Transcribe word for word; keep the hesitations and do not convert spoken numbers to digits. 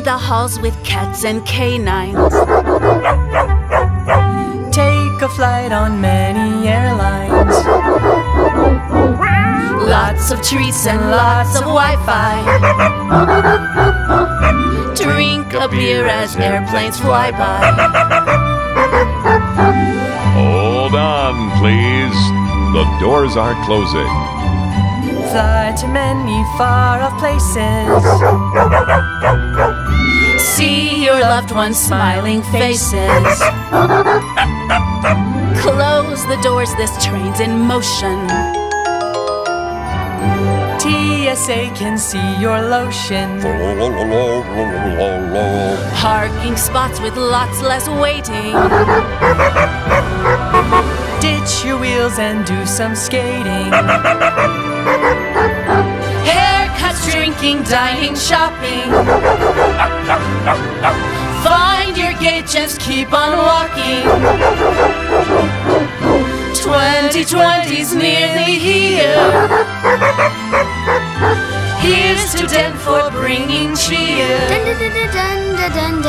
In the halls with cats and canines. Take a flight on many airlines. Lots of treats and lots of Wi-Fi. Drink a beer as airplanes fly by. Hold on, please. The doors are closing. Fly to many far-off places. See your loved ones' smiling faces. Close the doors, this train's in motion. T S A can see your lotion. Parking spots with lots less waiting. Ditch your wheels and do some skating. Haircuts, drinking, dining, shopping. Find your gate, just keep on walking. twenty twenty's nearly here. Here's to Den for bringing cheer. Dun dun dun dun dun dun